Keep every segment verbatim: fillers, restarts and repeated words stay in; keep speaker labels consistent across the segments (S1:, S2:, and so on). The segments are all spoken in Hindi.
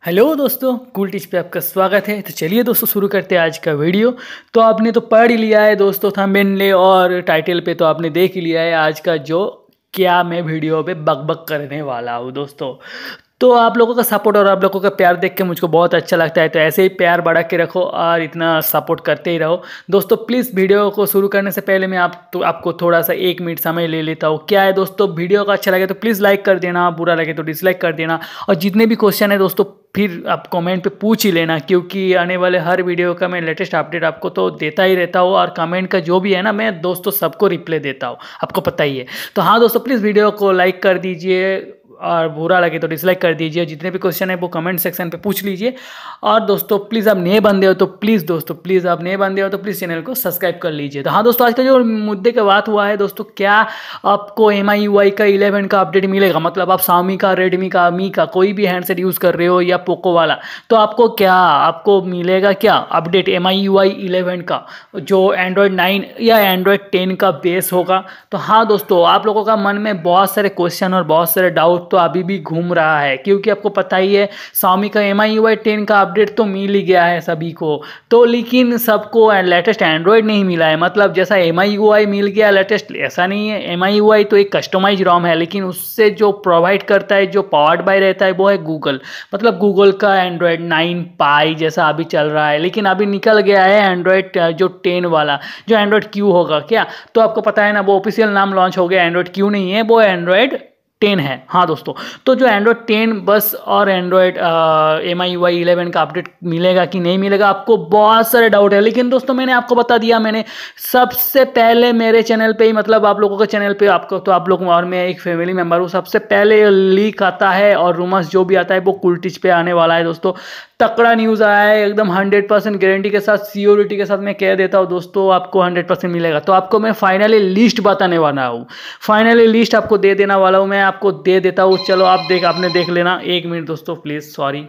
S1: हेलो दोस्तों, कूल टिप्स पे आपका स्वागत है। तो चलिए दोस्तों शुरू करते हैं आज का वीडियो। तो आपने तो पढ़ ही लिया है दोस्तों, थंबनेल और टाइटल पे तो आपने देख ही लिया है आज का जो क्या मैं वीडियो पे बकबक करने वाला हूँ दोस्तों। तो आप लोगों का सपोर्ट और आप लोगों का प्यार देख के मुझको बहुत अच्छा लगता है। तो ऐसे ही प्यार बढ़ा के रखो और इतना सपोर्ट करते ही रहो दोस्तों। प्लीज़ वीडियो को शुरू करने से पहले मैं आप तो आपको थोड़ा सा एक मिनट समय ले लेता हूँ। क्या है दोस्तों, वीडियो का अच्छा लगे तो प्लीज़ लाइक कर देना, बुरा लगे तो डिसलाइक कर देना। और जितने भी क्वेश्चन है दोस्तों फिर आप कमेंट पे पूछ ही लेना, क्योंकि आने वाले हर वीडियो का मैं लेटेस्ट अपडेट आपको तो देता ही रहता हूँ। और कमेंट का जो भी है ना, मैं दोस्तों सबको रिप्लाई देता हूँ, आपको पता ही है। तो हाँ दोस्तों, प्लीज़ वीडियो को लाइक कर दीजिए और बुरा लगे तो डिसलाइक कर दीजिए। जितने भी क्वेश्चन है वो कमेंट सेक्शन पे पूछ लीजिए। और दोस्तों प्लीज़ आप नए बंदे हो तो प्लीज़ दोस्तों प्लीज़ आप नए बंदे हो तो प्लीज़ चैनल को सब्सक्राइब कर लीजिए। तो हाँ दोस्तों, आज का जो मुद्दे का बात हुआ है दोस्तों, क्या आपको एम आई यू आई का इलेवन का अपडेट मिलेगा? मतलब आप Xiaomi का, रेडमी का, मी का कोई भी हैंडसेट यूज़ कर रहे हो या पोको वाला, तो आपको क्या आपको मिलेगा क्या update M I U I eleven का, जो एंड्रॉयड नाइन या एंड्रॉयड टेन का बेस होगा? तो हाँ दोस्तों, आप लोगों का मन में बहुत सारे क्वेश्चन और बहुत सारे डाउट तो अभी भी घूम रहा है, क्योंकि आपको पता ही है Xiaomi का M I U I ten का अपडेट तो मिल ही गया है सभी को। तो लेकिन सबको लेटेस्ट एंड्रॉयड नहीं मिला है। मतलब जैसा एम आई यू आई मिल गया लेटेस्ट, ऐसा नहीं है। एम आई यू आई तो एक कस्टमाइज रॉम है, लेकिन उससे जो प्रोवाइड करता है, जो पावर्ड बाय रहता है, वो है गूगल। मतलब गूगल का एंड्रॉयड नाइन पाई जैसा अभी चल रहा है, लेकिन अभी निकल गया है एंड्रॉयड जो टेन वाला, जो एंड्रॉयड क्यू होगा क्या। तो आपको पता है ना, वो ऑफिशियल नाम लॉन्च हो गया, एंड्रॉयड क्यू नहीं है, वो एंड्रॉयड टेन है। हाँ दोस्तों, तो जो एंड्रॉयड टेन बस और Android M I U I eleven का अपडेट मिलेगा कि नहीं मिलेगा, आपको बहुत सारे डाउट है। लेकिन दोस्तों मैंने आपको बता दिया, मैंने सबसे पहले मेरे चैनल पे ही, मतलब आप लोगों के चैनल पे, आपको तो आप लोग और मैं एक फैमिली मेंबर हूँ, सबसे पहले लीक आता है और रूमर्स जो भी आता है वो कूल टिप्स पे आने वाला है दोस्तों। तकड़ा न्यूज़ आया है एकदम हंड्रेड परसेंट गारंटी के साथ, सियोरिटी के साथ मैं कह देता हूँ दोस्तों, आपको हंड्रेड परसेंट मिलेगा। तो आपको मैं फाइनली लिस्ट बताने वाला हूँ, फाइनली लिस्ट आपको दे देने वाला हूँ, मैं आपको दे देता हूँ। चलो आप देख आपने देख लेना। एक मिनट दोस्तों प्लीज़, सॉरी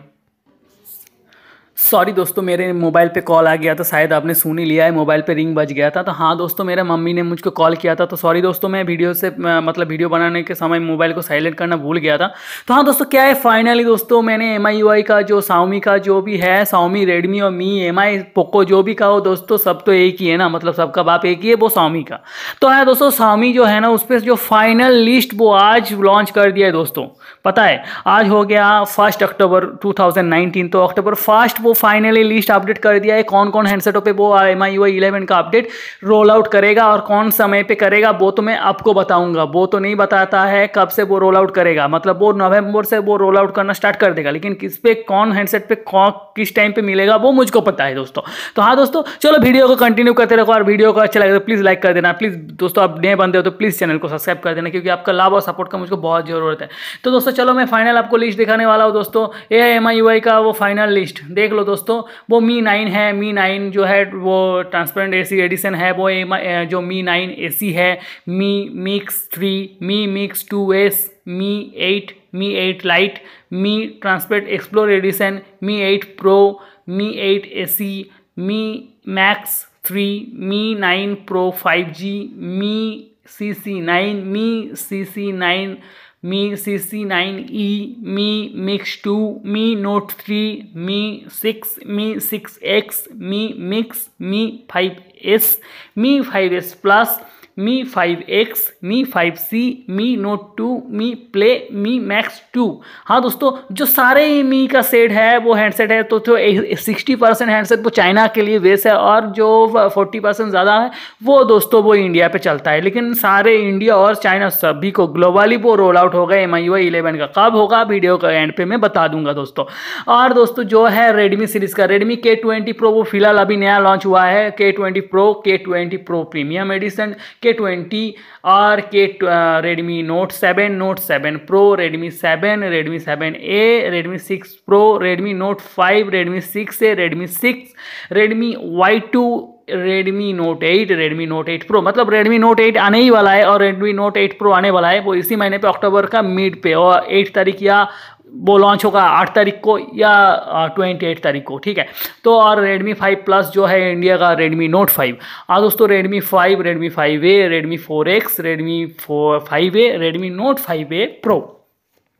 S1: सॉरी दोस्तों, मेरे मोबाइल पे कॉल आ गया था, शायद आपने सुन ही लिया है, मोबाइल पे रिंग बज गया था। तो हाँ दोस्तों, मेरे मम्मी ने मुझको कॉल किया था, तो सॉरी दोस्तों, मैं वीडियो से मतलब वीडियो बनाने के समय मोबाइल को साइलेंट करना भूल गया था। तो हाँ दोस्तों, क्या है फाइनली दोस्तों, मैंने एम आई यू आई का जो Xiaomi का जो भी है, Xiaomi, रेडमी और मी, एम आई, पोको जो भी कहो दोस्तों, सब तो एक ही है ना, मतलब सबका बाप एक ही है, वो Xiaomi का। तो है दोस्तों, Xiaomi जो है ना, उस पर जो फाइनल लिस्ट वो आज लॉन्च कर दिया है दोस्तों। पता है आज हो गया first October two thousand nineteen, तो अक्टूबर फर्स्ट वो फाइनली लिस्ट अपडेट कर दिया है, कौन कौन हैंडसेटों पे वो M I U I eleven का अपडेट रोल आउट करेगा और कौन समय पे करेगा वो तो मैं आपको बताऊंगा। वो तो नहीं बताता है कब से वो रोल आउट करेगा, मतलब वो नवंबर से वो रोल आउट करना स्टार्ट कर देगा, लेकिन किस पे, कौन हैंडसेट पे, कौन किस टाइम पे मिलेगा वो मुझको पता है दोस्तों। तो हाँ दोस्तों, चलो वीडियो को कंटिन्यू करते रखो, और वीडियो को अच्छा लगे तो प्लीज़ लाइक कर देना। प्लीज़ दोस्तों, आप नए बंदे हो तो प्लीज़ चैनल को सब्सक्राइब कर देना, क्योंकि आपका लाभ और सपोर्ट का मुझको बहुत ज़रूरत है। तो दोस्तों चलो, मैं फाइनल आपको लिस्ट दिखाने वाला हूँ दोस्तों। ये है एम आई यू आई का वो फाइनल लिस्ट, देख लो दोस्तों। वो मी नाइन है, मी नाइन जो है वो ट्रांसपेरेंट एसी एडिशन है, वो एम जो मी नाइन एसी है, Mi Mix three, Mi Mix two S, Mi eight, Mi eight Lite, Mi Transparent Explorer Edition, Mi eight Pro, Mi eight S E, Mi Max three, Mi nine Pro five G, Mi C C nine, Mi C C nine, Mi C C nine E, Mi Mix two, Mi Note three, Mi six, Mi six X, Mi Mix, Mi five S, Mi five S plus, Mi five x, मी five C, Mi Note two, Mi Play, Mi Max two. हाँ दोस्तों, जो सारे मी का सेट है वो हैंडसेट है, तो जो सिक्सटी परसेंट हैंडसेट वो चाइना के लिए बेस है, और जो फोर्टी परसेंट ज़्यादा है वो दोस्तों वो इंडिया पे चलता है। लेकिन सारे इंडिया और चाइना सभी को ग्लोबली वो रोल आउट होगा M I U I eleven का। कब होगा वीडियो का एंड पे मैं बता दूंगा दोस्तों। और दोस्तों जो है रेडमी सीरीज़ का, रेडमी के ट्वेंटी प्रो वो फिलहाल अभी नया लॉन्च हुआ है, K twenty Pro, K twenty Pro premium edition, K twenty और के Redmi Note seven, Note seven Pro, Redmi seven, Redmi seven A, Redmi six Pro, Redmi Note five, Redmi six A, Redmi six, Redmi Y two, Redmi Note eight, Redmi Note eight Pro, मतलब रेडमी नोट एट आने ही वाला है और रेडमी नोट एट प्रो आने वाला है, वो इसी महीने पे अक्टूबर का मिड पे, और एट तारीख या वो लॉन्च होगा आठ तारीख को या ट्वेंटी एट तारीख को, ठीक है। तो और रेडमी फाइव प्लस जो है इंडिया का रेडमी नोट फाइव। हाँ दोस्तों, Redmi five, Redmi five A, Redmi four X, Redmi four five A, Redmi Note five A Pro.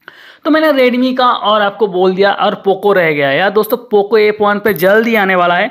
S1: तो मैंने रेडमी का और आपको बोल दिया, और पोको रह गया यार दोस्तों। पोको एफ वन पे जल्द ही आने वाला है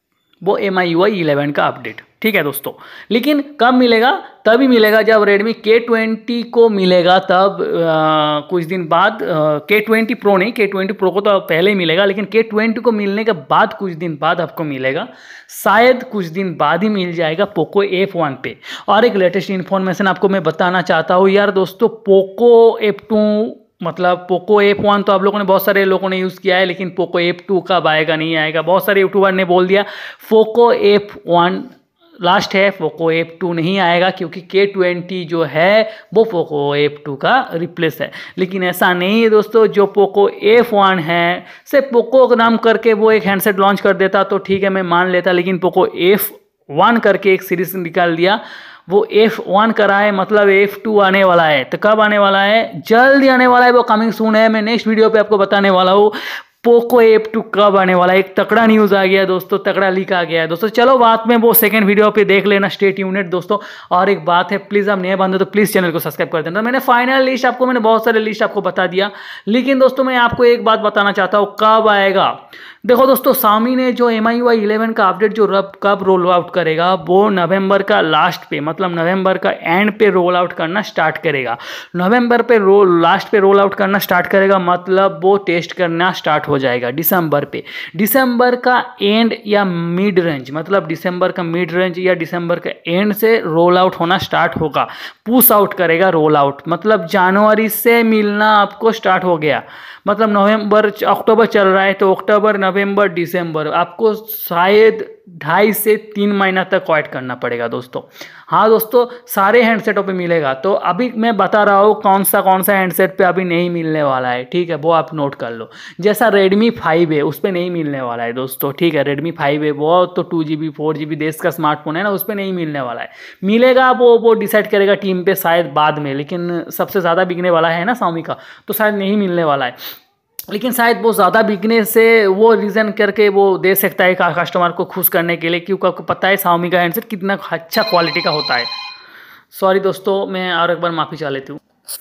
S1: वो M I U I eleven का अपडेट, ठीक है दोस्तों। लेकिन कब मिलेगा? तभी मिलेगा जब रेडमी के ट्वेंटी को मिलेगा, तब आ, कुछ दिन बाद। के ट्वेंटी प्रो नहीं, के ट्वेंटी प्रो को तो पहले ही मिलेगा, लेकिन के ट्वेंटी को मिलने के बाद कुछ दिन बाद आपको मिलेगा, शायद कुछ दिन बाद ही मिल जाएगा पोको एफ वन पे। और एक लेटेस्ट इन्फॉर्मेशन आपको मैं बताना चाहता हूँ यार दोस्तों, पोको एफ टू मतलब पोको एफ वन तो आप लोगों ने, बहुत सारे लोगों ने यूज़ किया है, लेकिन पोको एफ टू कब आएगा नहीं आएगा। बहुत सारे यूट्यूबर ने बोल दिया पोको एफ वन लास्ट है, पोको एफ टू नहीं आएगा, क्योंकि के ट्वेंटी जो है वो पोको एफ टू का रिप्लेस है। लेकिन ऐसा नहीं है दोस्तों, जो पोको एफ वन है सिर्फ पोको का नाम करके वो एक हैंडसेट लॉन्च कर देता तो ठीक है, मैं मान लेता, लेकिन पोको एफ वन करके एक सीरीज निकाल दिया, वो एफ वन करा है, मतलब एफ टू आने वाला है। तो कब आने वाला है? जल्द ही आने वाला है, वो कमिंग सून है। मैं नेक्स्ट वीडियो पे आपको बताने वाला हूँ पोको एफ टू कब आने वाला है। एक तकड़ा न्यूज़ आ गया है दोस्तों, तकड़ा लीक आ गया है दोस्तों। चलो बात में वो सेकंड वीडियो पे देख लेना, स्टे ट्यून्ड दोस्तों। और एक बात है, प्लीज़ आप नए बंदे तो प्लीज़ चैनल को सब्सक्राइब कर देना। मैंने फाइनल लिस्ट आपको, मैंने बहुत सारे लिस्ट आपको बता दिया, लेकिन दोस्तों मैं आपको एक बात बताना चाहता हूँ, कब आएगा। देखो दोस्तों, Xiaomi ने जो M I U I eleven का अपडेट जो रब कब रोल आउट करेगा, वो नवंबर का लास्ट पे, मतलब नवंबर का एंड पे रोल आउट करना स्टार्ट करेगा। नवंबर पे रोल लास्ट पे रोल आउट करना स्टार्ट करेगा, मतलब वो टेस्ट करना स्टार्ट हो जाएगा दिसंबर पे। दिसंबर का एंड या मिड रेंज, मतलब दिसंबर का मिड रेंज या दिसंबर का एंड से रोल आउट होना स्टार्ट होगा, पुश आउट करेगा रोल आउट। मतलब जनवरी से मिलना आपको स्टार्ट हो गया, मतलब नवंबर अक्टूबर चल रहा है, तो अक्टूबर नवंबर दिसंबर आपको शायद ढाई से तीन महीना तक वेट करना पड़ेगा दोस्तों। हाँ दोस्तों, सारे हैंडसेटों पे मिलेगा। तो अभी मैं बता रहा हूँ कौन सा कौन सा हैंडसेट पे अभी नहीं मिलने वाला है, ठीक है, वो आप नोट कर लो। जैसा रेडमी फाइव है, उस पर नहीं मिलने वाला है दोस्तों, ठीक है। रेडमी फाइव है वो तो two G B four G B देश का स्मार्टफोन है ना, उस पर नहीं मिलने वाला है। मिलेगा वो वो डिसाइड करेगा टीम पे शायद बाद में, लेकिन सबसे ज़्यादा बिकने वाला है ना Xiaomi का, तो शायद नहीं मिलने वाला है। लेकिन शायद वो ज़्यादा बिकने से वो रीज़न करके वो दे सकता है कस्टमर को खुश करने के लिए, क्योंकि आपको पता है Xiaomi का हैंडसेट कितना अच्छा क्वालिटी का होता है। सॉरी दोस्तों, मैं और एक बार माफ़ी चाह लेती हूँ।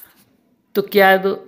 S1: तो क्या है तो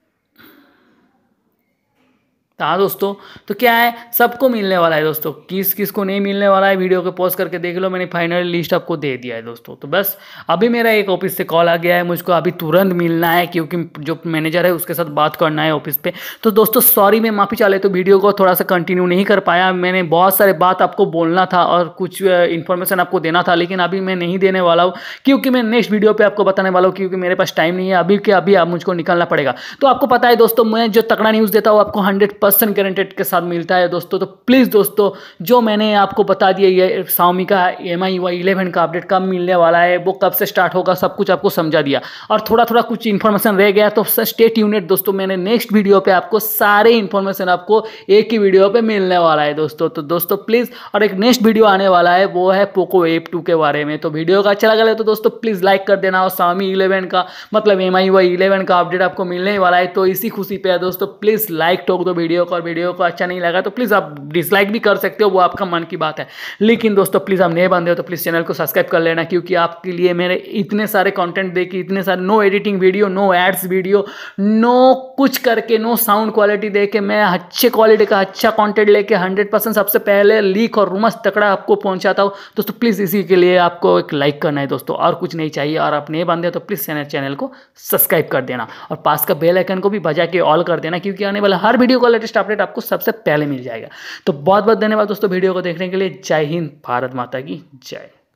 S1: हाँ दोस्तों, तो क्या है, सबको मिलने वाला है दोस्तों। किस किस को नहीं मिलने वाला है, वीडियो को पॉज करके देख लो, मैंने फाइनल लिस्ट आपको दे दिया है दोस्तों। तो बस अभी मेरा एक ऑफिस से कॉल आ गया है, मुझको अभी तुरंत मिलना है, क्योंकि जो मैनेजर है उसके साथ बात करना है ऑफिस पे। तो दोस्तों सॉरी, मैं माफ़ी चाह लेता हूँ, वीडियो को थोड़ा सा कंटिन्यू नहीं कर पाया। मैंने बहुत सारे बात आपको बोलना था और कुछ इन्फॉर्मेशन आपको देना था, लेकिन अभी मैं नहीं देने वाला हूँ, क्योंकि मैं नेक्स्ट वीडियो पर आपको बताने वाला हूँ, क्योंकि मेरे पास टाइम नहीं है अभी के अभी, आप मुझको निकलना पड़ेगा। तो आपको पता है दोस्तों, मैं जो तगड़ा न्यूज़ देता हूँ आपको हंड्रेड परसेंट गारंटेड के साथ मिलता है दोस्तों। तो प्लीज़ दोस्तों, जो मैंने आपको बता दिया ये Xiaomi का M I U I eleven का अपडेट कब मिलने वाला है, वो कब से स्टार्ट होगा, सब कुछ आपको समझा दिया। और थोड़ा थोड़ा कुछ इन्फॉर्मेशन रह गया, तो स्टे ट्यून्ड दोस्तों। मैंने नेक्स्ट वीडियो पे आपको सारे इन्फॉर्मेशन आपको एक ही वीडियो पे मिलने वाला है दोस्तों। तो दोस्तों प्लीज़, और एक नेक्स्ट वीडियो आने वाला है, वो है पोको एफ टू के बारे में। तो वीडियो का अच्छा लगा तो दोस्तों प्लीज़ लाइक कर देना, और Xiaomi इलेवन का मतलब M I U I eleven का अपडेट आपको मिलने वाला है, तो इसी खुशी पे है दोस्तों। प्लीज़ लाइक ठोक दो वीडियो को, और वीडियो को अच्छा नहीं लगा तो प्लीज़ आप डिसलाइक भी कर सकते हो, वो आपका मन की बात है। लेकिन दोस्तों प्लीज़ आप नए बंदे हो तो प्लीज़ चैनल को सब्सक्राइब कर लेना, क्योंकि आपके लिए मेरे इतने सारे कंटेंट देके, इतने सारे no editing video, no ads video, no कुछ करके, नो साउंड क्वालिटी देके, मैं अच्छे क्वालिटी का अच्छा कंटेंट लेके हंड्रेड परसेंट सबसे पहले लीक और रूमस तकड़ा आपको पहुंचाता हूँ दोस्तों। प्लीज़ इसी के लिए आपको एक लाइक करना है दोस्तों, और कुछ नहीं चाहिए। और आप नए बंदे हो तो प्लीज़ चैनल चैनल को सब्सक्राइब कर देना, और पास का बेल आइकन को भी बजा के ऑल कर देना, क्योंकि आने वाला हर वीडियो का लेटेस्ट अपडेट आपको सबसे पहले मिल जाएगा। तो बहुत बहुत धन्यवाद दोस्तों वीडियो को देखने के लिए। जय हिंद, भारत माता की जय।